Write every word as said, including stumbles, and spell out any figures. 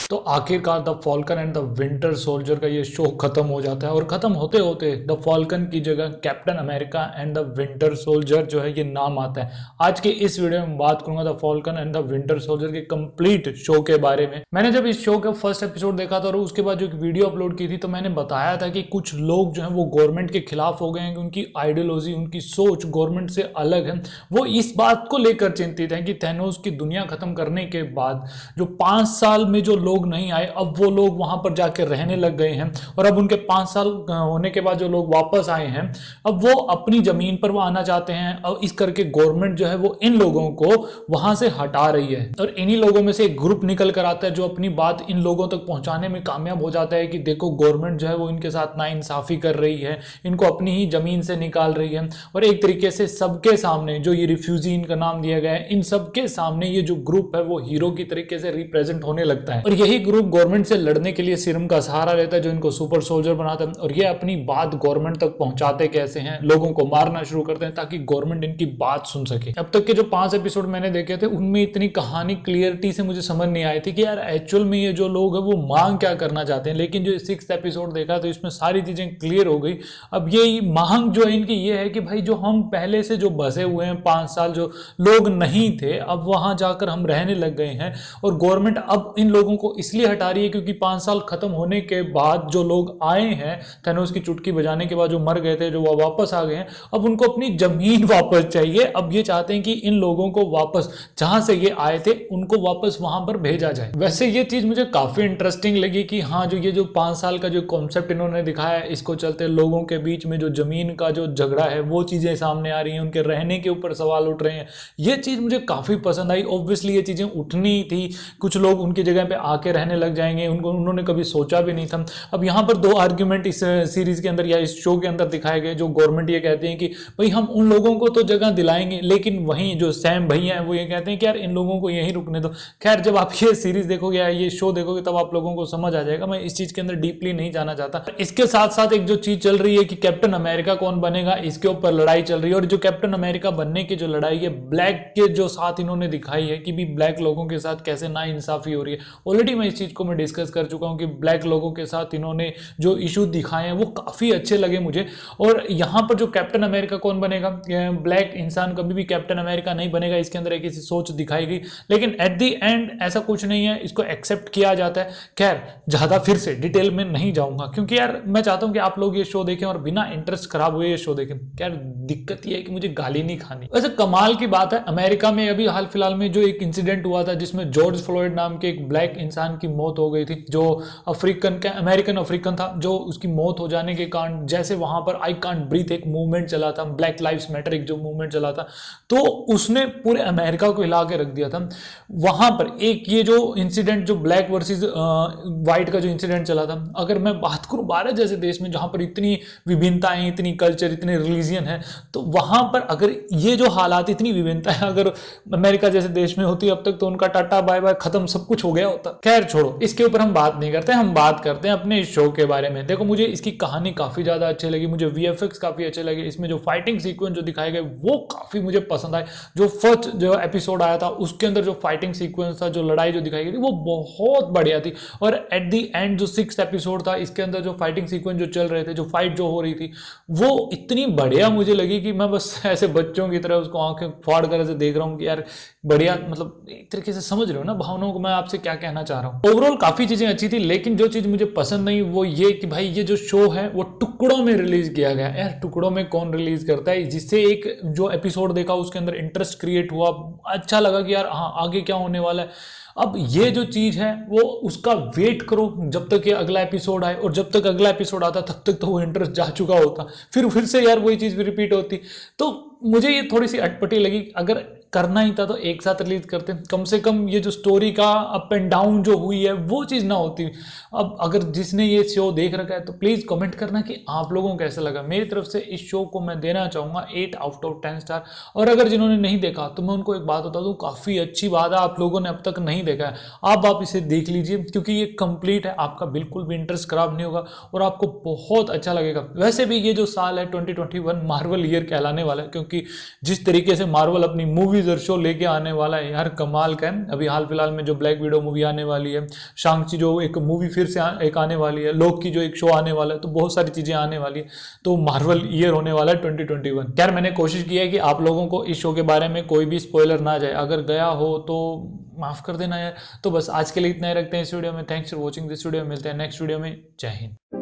तो आखिरकार the Falcon and the Winter Soldier का ये शो खत्म हो जाता है और खत्म होते होते द फॉल्कन की जगह Captain America and the Winter Soldier जो है ये नाम आता है। आज के इस वीडियो में बात करूंगा the Falcon and the Winter Soldier के कंप्लीट शो के बारे में। मैंने जब इस शो का फर्स्ट एपिसोड देखा था और उसके बाद जो एक वीडियो अपलोड की थी तो मैंने बताया था कि कुछ लोग जो है वो गवर्नमेंट के खिलाफ हो गए हैं कि उनकी आइडियोलॉजी, उनकी सोच गवर्नमेंट से अलग है। वो इस बात को लेकर चिंतित हैं कि थैनोस की दुनिया खत्म करने के बाद जो पांच साल में जो लोग नहीं आए, अब वो लोग वहां पर जाकर रहने लग गए हैं और अब उनके पांच साल होने के बाद जो लोग वापस आए हैं अब वो अपनी जमीन पर वो आना चाहते हैं और इस करके गवर्नमेंट जो है वो इन लोगों को वहां से हटा रही है। और इन्हीं लोगों में से एक ग्रुप निकल कर आता है जो अपनी बात इन लोगों तक पहुंचाने में कामयाब हो जाता है कि देखो गवर्नमेंट जो है वो इनके साथ नाइंसाफी कर रही है, इनको अपनी ही जमीन से निकाल रही है। और एक तरीके से सबके सामने जो ये रिफ्यूजी इनका नाम दिया गया है, इन सबके सामने ये जो ग्रुप है वो हीरो की तरीके से रिप्रेजेंट होने लगता है। और यही ग्रुप गवर्नमेंट से लड़ने के लिए सीरम का सहारा लेता है जो इनको सुपर सोल्जर बनाता है। और ये अपनी बात गवर्नमेंट तक पहुंचाते कैसे हैं, लोगों को मारना शुरू करते हैं ताकि गवर्नमेंट इनकी बात सुन सके। अब तक के जो पांच एपिसोड मैंने देखे थे उनमें इतनी कहानी क्लियरिटी से मुझे समझ नहीं आई थी कि यार एक्चुअल में ये जो लोग है वो मांग क्या करना चाहते हैं। लेकिन जो सिक्स्थ एपिसोड देखा तो इसमें सारी चीजें क्लियर हो गई। अब ये मांग जो है इनकी ये है कि भाई जो हम पहले से जो बसे हुए हैं पांच साल जो लोग नहीं थे अब वहां जाकर हम रहने लग गए हैं और गवर्नमेंट अब इन लोगों को इसलिए हटा रही है क्योंकि पांच साल खत्म होने के बाद जो लोग आए हैं थैनोस की चुटकी बजाने के बाद जो मर गए थे जो वो वापस आ गए हैं अब उनको अपनी जमीन वापस चाहिए। अब ये चाहते हैं कि इन लोगों को वापस जहां से ये आए थे उनको वापस वहां पर भेजा जाए। वैसे ये चीज मुझे काफी इंटरेस्टिंग लगी कि हाँ जो ये जो पांच साल का जो कॉन्सेप्ट इन्होंने दिखाया है इसको चलते लोगों के बीच में जो जमीन का जो झगड़ा है वो चीजें सामने आ रही हैं, उनके रहने के ऊपर सवाल उठ रहे हैं। ये चीज मुझे काफी पसंद आई। ऑब्वियसली ये चीजें उठनी थी, कुछ लोग उनकी जगह पे आके रहने लग जाएंगे, उनको उन्होंने कभी सोचा भी नहीं था। अब यहाँ पर दो आर्ग्यूमेंट इस सीरीज के अंदर या इस शो के अंदर दिखाए गए। जो गवर्नमेंट ये कहते हैं कि भाई हम उन लोगों को तो जगह दिलाएंगे, लेकिन वहीं जो सैम भैया हैं वो ये कहते हैं कि यार इन लोगों को यहीं रुकने दो। खैर जब आप ये सीरीज देखोगे या ये शो देखोगे तब आप लोगों को समझ आ जाएगा। मैं इस चीज के अंदर डीपली नहीं जाना चाहता। इसके साथ साथ एक जो चीज चल रही है कि कैप्टन अमेरिका कौन बनेगा इसके ऊपर लड़ाई चल रही है। और जो कैप्टन अमेरिका बनने की जो लड़ाई है ब्लैक के जो साथ इन्होंने दिखाई है कि भी ब्लैक लोगों के साथ कैसे नाइंसाफी हो रही है। ऑलरेडी मैं इस चीज को मैं डिस्कस कर चुका हूं कि ब्लैक लोगों के साथ इन्होंने जो इशू दिखाए हैं वो काफी अच्छे लगे मुझे। और यहां पर जो कैप्टन अमेरिका कौन बनेगा, ब्लैक इंसान कभी भी कैप्टन अमेरिका नहीं बनेगा, इसके अंदर एक ऐसी सोच दिखाई गई। लेकिन एट द एंड ऐसा कुछ नहीं है, इसको एक्सेप्ट किया जाता है। खैर ज्यादा फिर से डिटेल में नहीं जाऊंगा क्योंकि यार मैं चाहता हूं कि आप लोग ये शो देखें और बिना इंटरेस्ट खराब हुए ये शो देखें। यार दिक्कत ये है कि मुझे गाली नहीं खानी। वैसे कमाल की बात है अमेरिका में अभी हाल फिलहाल में जो एक इंसिडेंट हुआ था जिसमें जॉर्ज फ्लॉयड नाम के एक ब्लैक इंसान की मौत हो गई थी, जो अफ्रीकन का अमेरिकन अफ्रीकन था, जो उसकी मौत हो जाने के कारण जैसे वहां पर आई कांट ब्रीथ एक मूवमेंट चला था, ब्लैक लाइव्स मैटर एक जो मूवमेंट चला था, तो उसने पूरे अमेरिका को हिला के रख दिया था। वहां पर एक ये जो इंसिडेंट जो ब्लैक वर्सेस व्हाइट का जो इंसिडेंट चला था, अगर मैं बात करूं भारत जैसे देश में जहां पर इतनी विभिन्नताएं, इतनी कल्चर, इतने रिलीजियन है, तो वहां पर अगर ये जो हालात, इतनी विभिन्नता है अगर अमेरिका जैसे देश में होती अब तक तो उनका टाटा बाय बाय खत्म सब कुछ हो गया होता। खैर छोड़ो, इसके ऊपर हम बात नहीं करते, हम बात करते हैं अपने शो के बारे में। देखो मुझे इसकी कहानी काफी ज्यादा अच्छी लगी, मुझे वीएफएक्स काफी अच्छे लगे, इसमें जो फाइटिंग सीक्वेंस जो दिखाए गए वो काफी मुझे पसंद आए। जो फर्स्ट जो एपिसोड आया था उसके अंदर जो फाइटिंग सीक्वेंस था, जो लड़ाई जो दिखाई गई थी वो बहुत बढ़िया थी। और एट द एंड जो सिक्स्थ एपिसोड था इसके अंदर जो फाइटिंग सीक्वेंस जो चल रहे थे, जो फाइट जो हो रही थी वो इतनी बढ़िया मुझे लगी कि मैं बस ऐसे बच्चों की तरह उसको आंखें फाड़ कर ऐसे देख रहा हूँ कि यार बढ़िया, मतलब एक तरीके से समझ रहे हो ना भावनाओं को मैं आपसे क्या कहना चाह रहा हूँ। ओवरऑल काफी चीजें अच्छी थी, लेकिन जो चीज मुझे पसंद नहीं वो ये कि भाई ये जो शो है वो टुकड़ों में रिलीज किया गया। यार टुकड़ों में कौन रिलीज करता है, जिससे एक जो एपिसोड देखा उसके अंदर इंटरेस्ट क्रिएट हुआ, अच्छा लगा कि यार हाँ आगे क्या होने वाला है। अब ये जो चीज है वो उसका वेट करो जब तक ये अगला एपिसोड आए, और जब तक अगला एपिसोड आता तब तक तो वो इंटरेस्ट जा चुका होता, फिर फिर से यार वही चीज भी रिपीट होती। तो मुझे ये थोड़ी सी अटपटी लगी। अगर करना ही था तो एक साथ रिलीज करते, कम से कम ये जो स्टोरी का अप एंड डाउन जो हुई है वो चीज़ ना होती। अब अगर जिसने ये शो देख रखा है तो प्लीज़ कमेंट करना कि आप लोगों को कैसा लगा। मेरी तरफ से इस शो को मैं देना चाहूँगा eight out of ten star. और अगर जिन्होंने नहीं देखा तो मैं उनको एक बात बता दूँ, काफ़ी अच्छी बात है आप लोगों ने अब तक नहीं देखा है, आप आप इसे देख लीजिए क्योंकि ये कंप्लीट है, आपका बिल्कुल भी इंटरेस्ट खराब नहीं होगा और आपको बहुत अच्छा लगेगा। वैसे भी ये जो साल है twenty twenty one Marvel year कहलाने वाला है, क्योंकि जिस तरीके से मार्वल अपनी मूवी टीजर शो लेके आने वाला है यार, कमाल का है। अभी हाल फिलहाल में जो ब्लैक विडो मूवी आने वाली है, शांग-ची जो एक मूवी फिर से आ, एक आने वाली है, लोक की जो एक शो आने वाला है, तो बहुत सारी चीज़ें आने वाली है। तो मार्वल ईयर होने वाला है ट्वेंटी ट्वेंटी वन। यार मैंने कोशिश की है कि आप लोगों को इस शो के बारे में कोई भी स्पॉइलर ना जाए, अगर गया हो तो माफ़ कर देना यार। तो बस आज के लिए इतना ही रखते हैं इस वीडियो में। Thanks for watching this video, मिलते हैं नेक्स्ट वीडियो में। जय हिंद।